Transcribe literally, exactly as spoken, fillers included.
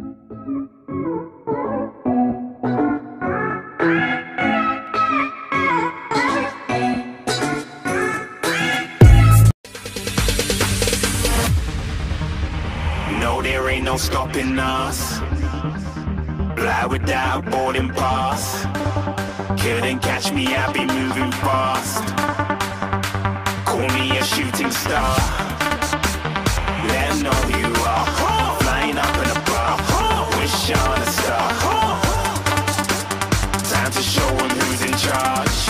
No, there ain't no stopping us. Fly without boarding pass. Couldn't catch me, I be moving fast. Call me a shooting star. Let 'em know who you are. Flying up in a bar. Wish on a star. Time to show 'em who's in charge.